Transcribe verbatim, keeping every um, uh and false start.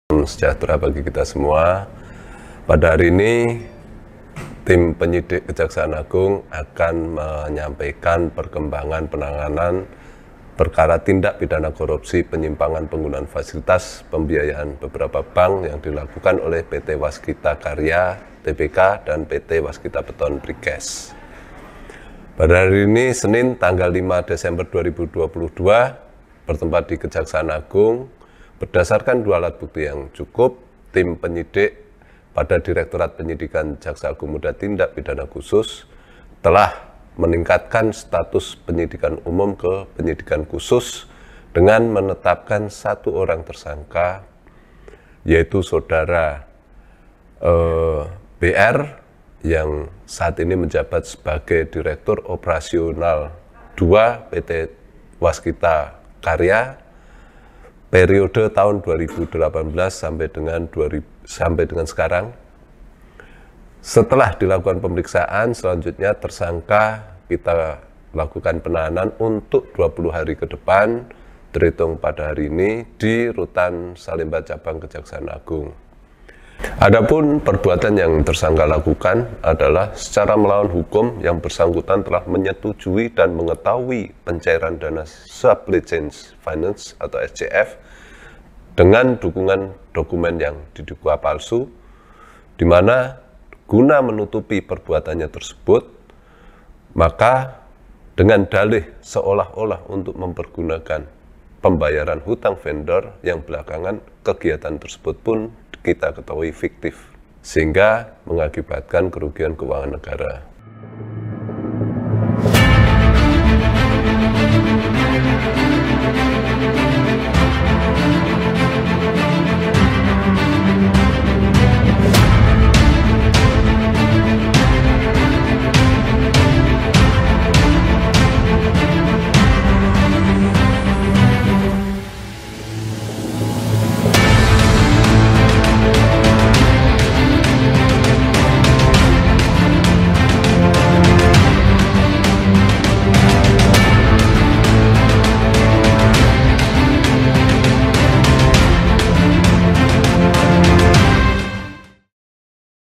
Sejahtera bagi kita semua. Pada hari ini, tim penyidik Kejaksaan Agung akan menyampaikan perkembangan penanganan perkara tindak pidana korupsi penyimpangan penggunaan fasilitas pembiayaan beberapa bank yang dilakukan oleh P T Waskita Karya T B K dan P T Waskita Beton Precast. Pada hari ini, Senin tanggal lima Desember dua ribu dua puluh dua, bertempat di Kejaksaan Agung. Berdasarkan dua alat bukti yang cukup, tim penyidik pada Direktorat Penyidikan Jaksa Agung Muda Tindak Pidana Khusus telah meningkatkan status penyidikan umum ke penyidikan khusus dengan menetapkan satu orang tersangka, yaitu saudara eh, B R yang saat ini menjabat sebagai Direktur Operasional dua P T Waskita Karya periode tahun dua ribu delapan belas sampai dengan dua ribu, sampai dengan sekarang. Setelah dilakukan pemeriksaan, selanjutnya tersangka kita lakukan penahanan untuk dua puluh hari ke depan, terhitung pada hari ini di Rutan Salemba Cabang Kejaksaan Agung. Adapun perbuatan yang tersangka lakukan adalah secara melawan hukum yang bersangkutan telah menyetujui dan mengetahui pencairan dana supply chain finance atau S C F dengan dukungan dokumen yang diduga palsu, di mana guna menutupi perbuatannya tersebut, maka dengan dalih seolah-olah untuk mempergunakan pembayaran hutang vendor yang belakangan kegiatan tersebut pun kita ketahui fiktif, sehingga mengakibatkan kerugian keuangan negara.